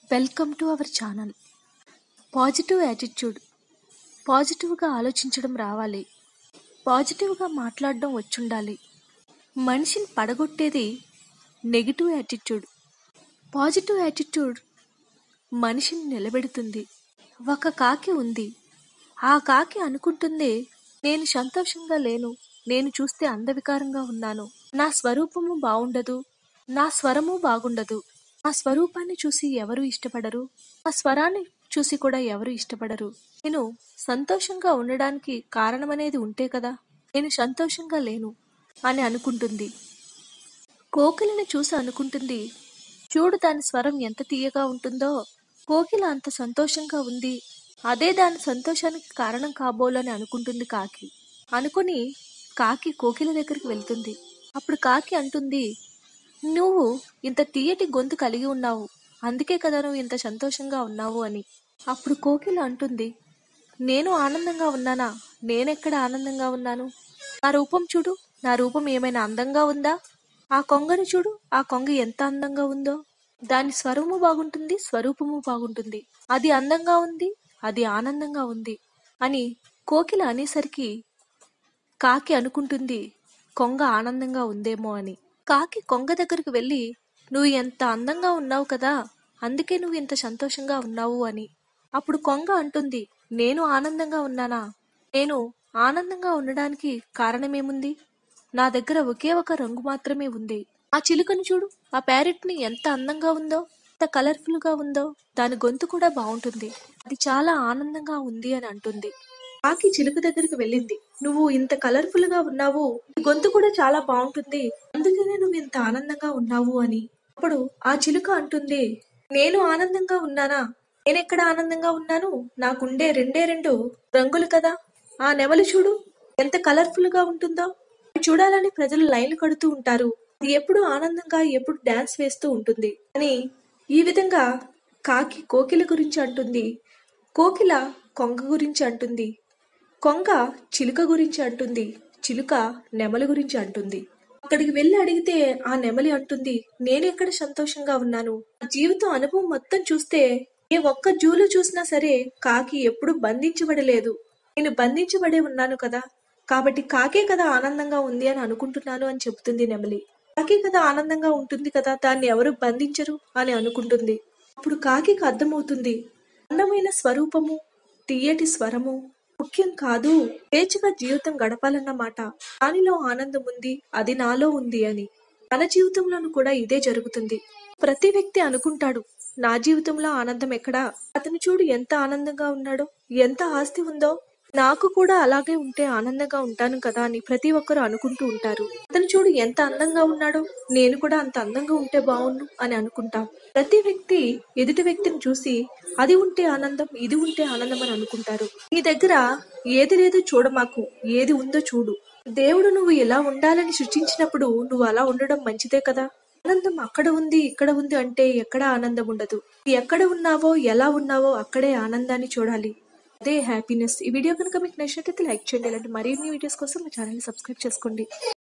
Welcome to our channel. Positive attitude. పాజిటివ్గా ఆలోచించడం రావాలి. పాజిటివ్గా మాట్లాడడం వచ్చుండాలి. మనిషిని పడగొట్టేది నెగిటివ్ యాటిట్యూడ్. పాజిటివ్ యాటిట్యూడ్ మనిషిని నిలబెడుతుంది. ఒక కాకి ఉంది. ఆ కాకి అనుకుంటుంది, నేను సంతోషంగా లేను, నేను చూస్తే అందవికారంగా ఉన్నాను, నా స్వరూపము బాగుండదు, నా స్వరము బాగుండదు, నా స్వరూపాన్ని చూసి ఎవరు ఇష్టపడరు, నా స్వరాన్ని చూసి కూడా ఎవరు ఇష్టపడరు, నేను సంతోషంగా ఉండడానికి కారణమనేది ఉంటే కదా, నేను సంతోషంగా లేను అని అనుకుంటుంది. కోకిలని చూసి అనుకుంటుంది, చూడు దాని స్వరం ఎంత తీయగా ఉంటుందో, కోకిల అంత సంతోషంగా ఉంది, అదే దాని సంతోషానికి కారణం కాబోలని అనుకుంటుంది కాకి. అనుకుని కాకి కోకిల దగ్గరికి వెళ్తుంది. అప్పుడు కాకి అంటుంది, నువ్వు ఇంత తీయటి గొంతు కలిగి ఉన్నావు, అందుకే కదా నువ్వు ఇంత సంతోషంగా ఉన్నావు అని. అప్పుడు కోకిల అంటుంది, నేను ఆనందంగా ఉన్నానా? నేనెక్కడ ఆనందంగా ఉన్నాను? నా రూపం చూడు, నా రూపం ఏమైనా అందంగా ఉందా? ఆ కొంగను చూడు, ఆ కొంగ ఎంత అందంగా ఉందో. దాని స్వరము బాగుంటుంది, స్వరూపము బాగుంటుంది, అది అందంగా ఉంది, అది ఆనందంగా ఉంది అని కోకిల అనేసరికి కాకి అనుకుంటుంది, కొంగ ఆనందంగా ఉందేమో అని. కాకి కొంగ దగ్గరికి వెళ్ళి, నువ్వు ఎంత అందంగా ఉన్నావు కదా, అందుకే నువ్వు ఇంత సంతోషంగా ఉన్నావు అని. అప్పుడు కొంగ అంటుంది, నేను ఆనందంగా ఉన్నానా? నేను ఆనందంగా ఉండడానికి కారణమేముంది? నా దగ్గర ఒకే ఒక రంగు మాత్రమే ఉంది. ఆ చిలుకను చూడు, ఆ ప్యారెట్ని ఎంత అందంగా ఉందో, ఎంత కలర్ఫుల్ గా ఉందో, దాని గొంతు కూడా బాగుంటుంది, అది చాలా ఆనందంగా ఉంది అని అంటుంది. కాకి చిలుక దగ్గరికి వెళ్ళింది, నువ్వు ఇంత కలర్ఫుల్ గా ఉన్నావు, నీ గొంతు కూడా చాలా బాగుంటుంది, అందుకనే నువ్వు ఇంత ఆనందంగా ఉన్నావు అని. అప్పుడు ఆ చిలుక అంటుంది, నేను ఆనందంగా ఉన్నానా? నేనెక్కడ ఆనందంగా ఉన్నాను? నాకుండే రెండే రెండు రంగులు కదా. ఆ నెమలి చూడు, ఎంత కలర్ఫుల్ గా ఉంటుందో, అది చూడాలని ప్రజలు లైన్లు కడుతూ ఉంటారు, అది ఎప్పుడు ఆనందంగా ఎప్పుడు డాన్స్ వేస్తూ ఉంటుంది అని. ఈ విధంగా కాకి కోకిల గురించి అంటుంది, కోకిల కొంగ గురించి అంటుంది, కొంగ చిలుక గురించి అంటుంది, చిలుక నెమలి గురించి అంటుంది. అక్కడికి వెళ్ళి అడిగితే ఆ నెమలి అంటుంది, నేనెక్కడ సంతోషంగా ఉన్నాను? నా జీవితం అనుభవం మొత్తం చూస్తే ఏ ఒక్క జూలు చూసినా సరే కాకి ఎప్పుడు బంధించబడలేదు, నేను బంధించబడే ఉన్నాను కదా, కాబట్టి కాకే కదా ఆనందంగా ఉంది అని అనుకుంటున్నాను అని చెబుతుంది నెమలి. కాకి కదా ఆనందంగా ఉంటుంది కదా, దాన్ని ఎవరు బంధించరు అని అనుకుంటుంది. అప్పుడు కాకి అర్థమవుతుంది, అందమైన స్వరూపము, తీయటి స్వరము ముఖ్యం కాదు, స్వేచ్ఛగా జీవితం గడపాలన్నమాట, దానిలో ఆనందం ఉంది, అది నాలో ఉంది అని. మన జీవితంలోనూ కూడా ఇదే జరుగుతుంది. ప్రతి వ్యక్తి అనుకుంటాడు, నా జీవితంలో ఆనందం ఎక్కడా? అతను చూడు ఎంత ఆనందంగా ఉన్నాడో, ఎంత ఆస్తి ఉందో, నాకు కూడా అలాగే ఉంటే ఆనందంగా ఉంటాను కదా అని ప్రతి ఒక్కరు అనుకుంటూ ఉంటారు. అతను చూడు ఎంత అందంగా ఉన్నాడో, నేను కూడా అంత అందంగా ఉంటే బాగుండు అని అనుకుంటాం. ప్రతి వ్యక్తి ఎదుటి వ్యక్తిని చూసి అది ఉంటే ఆనందం, ఇది ఉంటే ఆనందం అని అనుకుంటారు. నీ దగ్గర ఏది లేదు చూడమాకు, ఏది ఉందో చూడు. దేవుడు నువ్వు ఎలా ఉండాలని సృష్టించినప్పుడు నువ్వు అలా ఉండడం మంచిదే కదా. ఆనందం అక్కడ ఉంది, ఇక్కడ ఉంది అంటే ఎక్కడ ఆనందం ఉండదు. ఎక్కడ ఉన్నావో, ఎలా ఉన్నావో అక్కడే ఆనందాన్ని చూడాలి, అదే హ్యాపీనెస్. ఈ వీడియో కనుక మీకు నచ్చినట్లయితే లైక్ చేయండి. ఇలాంటి మరిన్ని వీడియోస్ కోసం మా ఛానల్ని సబ్స్క్రైబ్ చేసుకోండి.